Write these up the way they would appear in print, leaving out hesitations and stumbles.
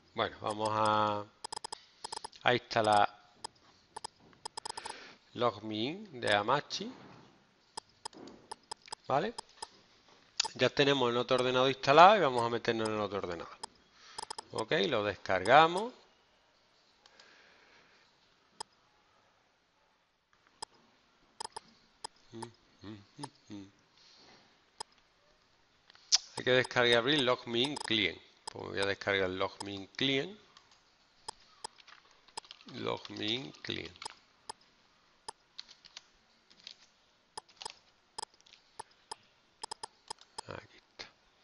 Bueno, vamos a instalar LogMeIn de Hamachi, ¿vale? Ya tenemos el otro ordenador instalado y vamos a meternos en el otro ordenador. Ok, lo descargamos. Hay que descargar y abrir LogMeIn Client. Pues voy a descargar LogMeIn Client. LogMeIn Client. Aquí está.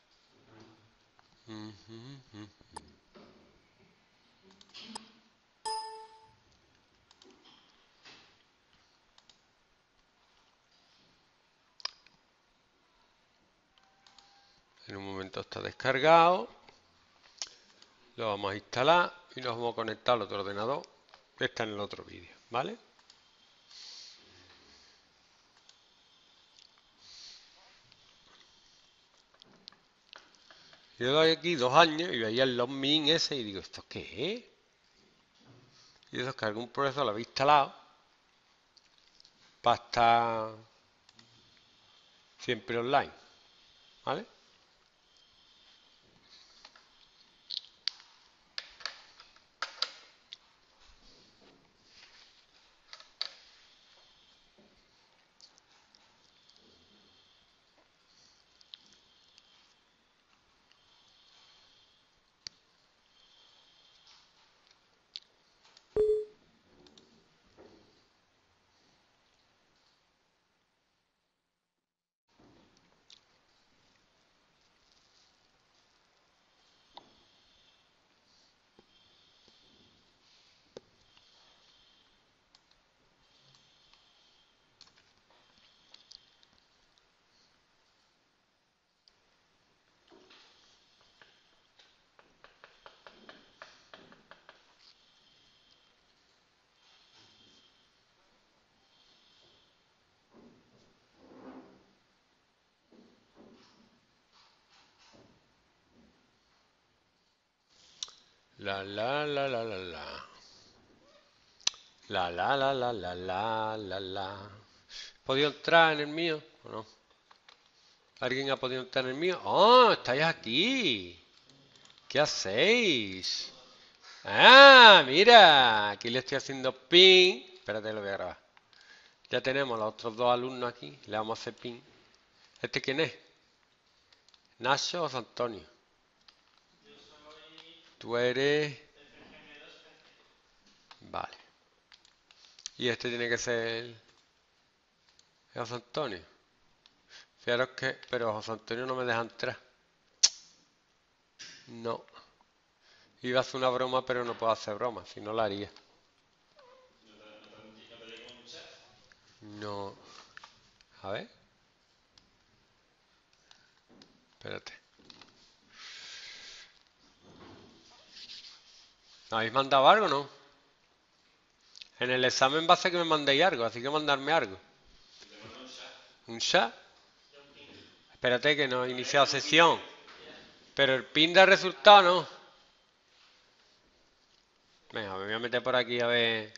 En un momento está descargado. Lo vamos a instalar y nos vamos a conectar al otro ordenador que está en el otro vídeo, ¿vale? Yo doy aquí 2 años y veía el LogMeIn ese y digo, ¿esto qué es? Y eso es que algún profesor lo había instalado para estar siempre online, ¿vale? La la la la la la. La la la la la la la la. ¿Podido entrar en el mío o no? ¿Alguien ha podido entrar en el mío? ¡Oh! ¡Estáis aquí! ¿Qué hacéis? ¡Ah! Mira, aquí le estoy haciendo pin. Espérate, lo voy a grabar. Ya tenemos los otros 2 alumnos aquí. Le vamos a hacer pin. ¿Este quién es? ¿Nacho o Antonio? Tú eres... Vale. Y este tiene que ser... José Antonio. Fijaros que... Pero José Antonio no me deja entrar. No. Iba a hacer una broma, pero no puedo hacer broma. Si no la haría. No. A ver. Espérate. ¿Me habéis mandado algo o no? En el examen va a ser que me mandéis algo, así que mandarme algo. ¿Un chat? Espérate que no he iniciado sesión. Pero el pin de resultado no. Venga, me voy a meter por aquí a ver.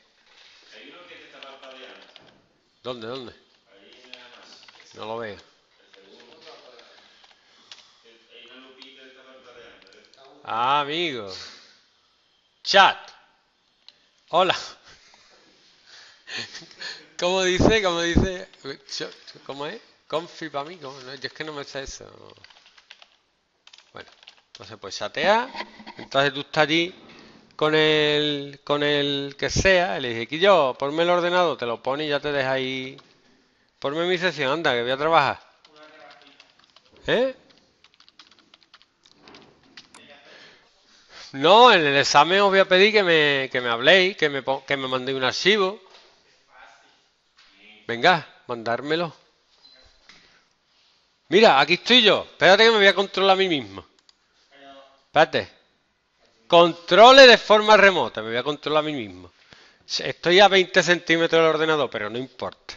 ¿Dónde? ¿Dónde? No lo veo. Ah, amigo. Chat. Hola. ¿Cómo dice? ¿Cómo dice? ¿Cómo es? Confi para mí. ¿Cómo? No, yo es que no me sé eso. Bueno, entonces pues chatea. Entonces tú estás allí con el que sea. Le dije, que yo, ponme el ordenador, te lo pone y ya te deja ahí. Ponme mi sesión, anda, que voy a trabajar. ¿Eh? No, en el examen os voy a pedir que me habléis, que me mandéis un archivo. Venga, mandármelo. Mira, aquí estoy yo. Espérate que me voy a controlar a mí mismo. Espérate. Controle de forma remota. Me voy a controlar a mí mismo. Estoy a 20 centímetros del ordenador, pero no importa.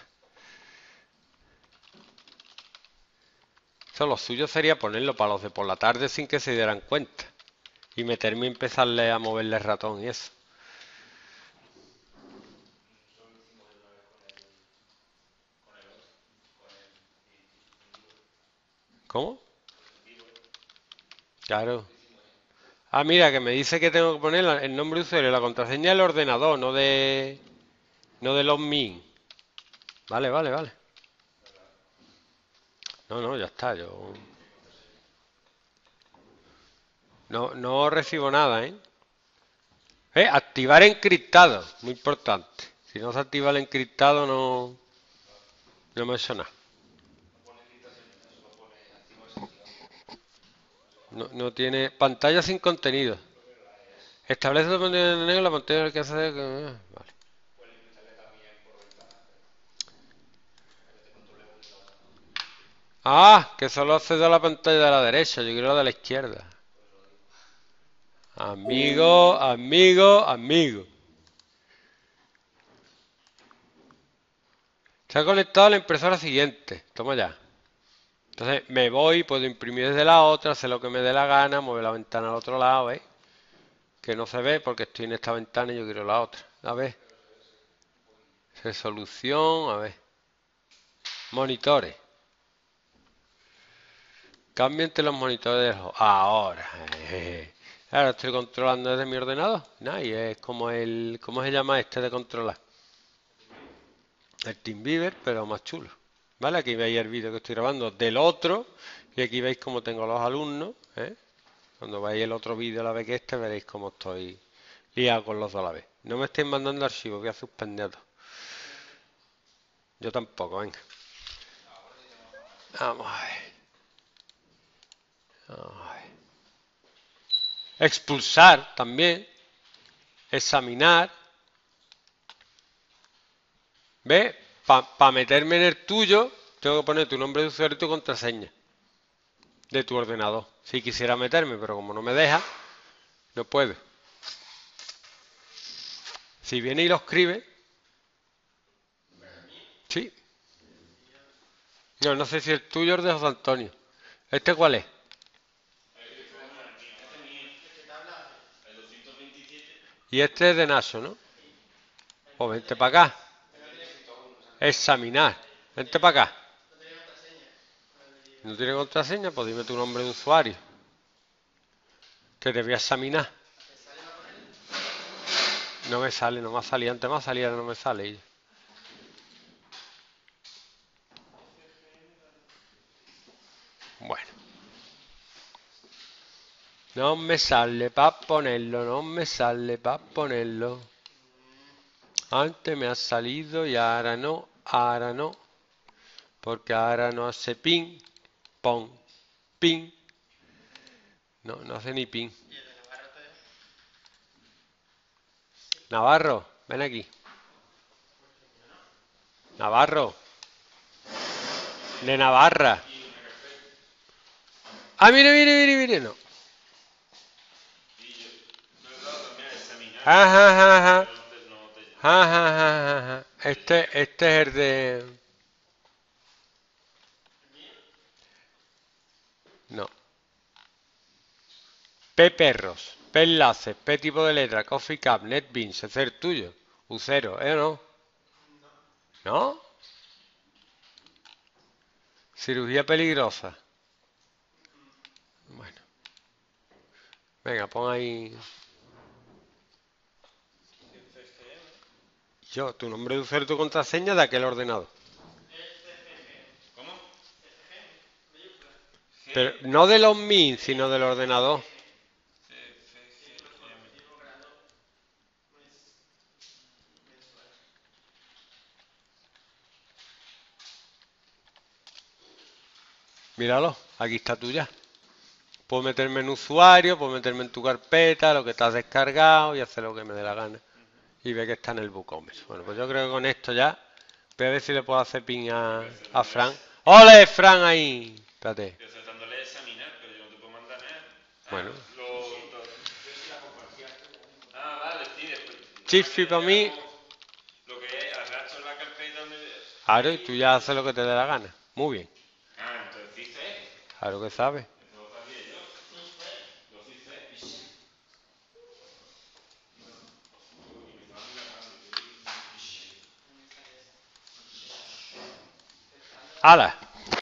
Eso lo suyo sería ponerlo para los de por la tarde sin que se dieran cuenta. Y meterme y empezarle a moverle el ratón y eso. ¿Cómo? Claro. Ah, mira, que me dice que tengo que poner el nombre de usuario y la contraseña del ordenador, no de los min. Vale, vale, vale. No, no, ya está, yo no recibo nada, ¿eh? Activar encriptado, muy importante. Si no se activa el encriptado no me suena. No tiene pantalla sin contenido. Establece la pantalla en negro, la pantalla que hace... Vale. Ah, que solo accedo a la pantalla de la derecha, yo quiero la de la izquierda. Amigo, amigo, amigo. Se ha conectado a la impresora siguiente. Toma ya. Entonces me voy, puedo imprimir desde la otra, hacer lo que me dé la gana, mover la ventana al otro lado, ¿eh? Que no se ve porque estoy en esta ventana y yo quiero la otra. A ver. Resolución, a ver. Monitores. Cambia entre los monitores. Ahora. Ahora estoy controlando desde mi ordenador. Nah, y es como ¿cómo se llama este de controlar? El TeamViewer, pero más chulo. ¿Vale? Aquí veis el vídeo que estoy grabando del otro. Y aquí veis cómo tengo los alumnos. ¿Eh? Cuando veáis el otro vídeo a la vez que este, veréis cómo estoy liado con los dos a la vez. No me estéis mandando archivos, voy a suspenderlos. Yo tampoco, venga. Vamos a ver. Vamos a ver. Expulsar también. Examinar. ¿Ves? Para meterme en el tuyo, tengo que poner tu nombre de usuario y tu contraseña de tu ordenador. Si quisiera meterme, pero como no me deja, no puedo. Si viene y lo escribe, sí. No sé si el tuyo es de José Antonio. ¿Este cuál es? Y este es de Naso, ¿no? Pues vente para acá. Examinar. Vente para acá. ¿No tiene contraseña? Pues dime tu nombre de usuario. Que te voy a examinar. No me sale, no me ha salido. Antes me salía, no me sale. Bueno. No me sale para ponerlo, no me sale para ponerlo. Antes me ha salido y ahora no, porque ahora no hace ping, pong, ping. No hace ni ping. Navarro, ven aquí. Navarro, de Navarra. Ah, mire, no. Ajá. Este es el de... No. P perros, P enlaces, P tipo de letra, Coffee Cup, NetBeans, ese es el tuyo. U0, ¿eh o no? ¿No? Cirugía peligrosa. Bueno. Venga, pon ahí. Yo, tu nombre de usuario y tu contraseña de aquel ordenador. Pero no de los min, sino del ordenador. Míralo, aquí está tuya. Puedo meterme en usuario, puedo meterme en tu carpeta, lo que te has descargado y hacer lo que me dé la gana. Y ve que está en el WooCommerce. Bueno, pues yo creo que con esto ya voy a ver si le puedo hacer ping a Fran. ¡Ole, Fran ahí! Espérate. Bueno. Chifi para mí. Claro, y tú ya haces lo que te dé la gana. Muy bien. Claro que sabes. ¡Hala!